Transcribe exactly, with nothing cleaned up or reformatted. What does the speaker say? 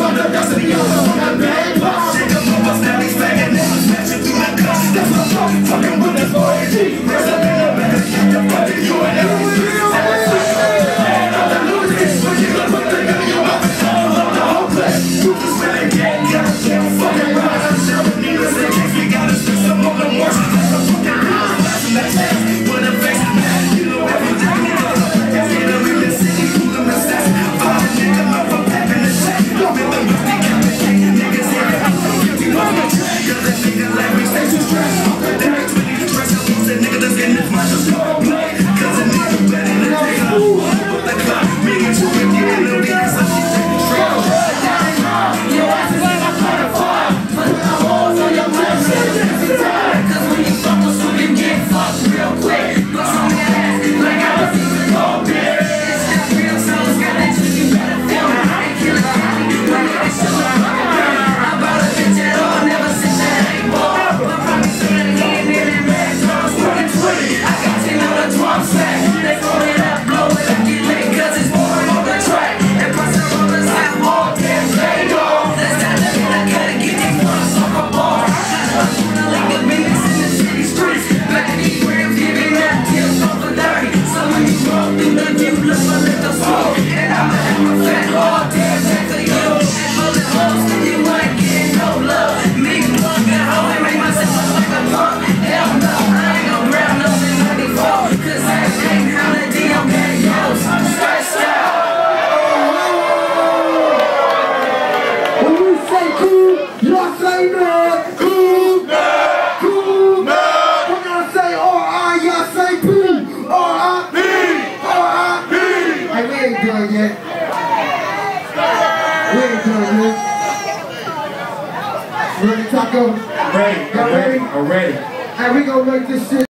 on the dust of the other on that bad box. Shake up on my smelly swag and then smashing through the cuts. That's what I'm talking, fucking with that boy G. Rest up in the back, keep the fucking you and everything. Man, I'm the lunatic, but you look what they got in your mouth. Love the whole place. You can smell it, get got can't fucking ride. I'm shoving needles in case you gotta spend some more than worse. Like a fucking real flashing that chance. With a face of man, you know everything you know. It's gonna be the city, who the mistakes. Find a nigga up for packing the check. Love it, the rusty capitation. Niggas here, I'm so guilty on the track. Cause that nigga like me stay too stressed. Derek twenty, dress up, who's that nigga that's getting his mind just go play. Cause a nigga better than take off. With the clock, me and you can get a little bit. So she take the trail. Your ass is like a butterfly. Put the holes on your left side. Cause when you fuck with some, you get fucked real quick. Bust on your ass like I was even all big. It's not real, so it's got that juice, you better feel it. I ain't killing Johnny, my nigga still a fucking girl. I bought a bitch at all, never seen that ain't ball. But probably soon in the hand, in that red drums, twenty twenty. I got ten on the drum set. They throw it up, blow it up, get lit, cause it's boring on the track. And plus the rollers have all damn play, dog. That's not the hit, I gotta get these ones off a bar. I got a like the business in the city streets. Back in these grams, giving that deals off a thirty. So when you walk through the view, look a little slow. And I'ma have my fat hard damn back to you. And bullet holes, you ain't getting no love. Me plug at home and make myself look like a punk. Hell no, I ain't gon' grab nothing ninety-four. Cause I ain't how the D on gang goes. Stressed out. When we say cool, y'all say nerd. Cool, nerd, cool, nerd. We're gonna say R I, y'all say P. R I P, R I P. Hey, we ain't done yet. We ain't done yet. Ready, Taco? Ready, Y'all ready? I'm ready. Hey, we gonna make this shit.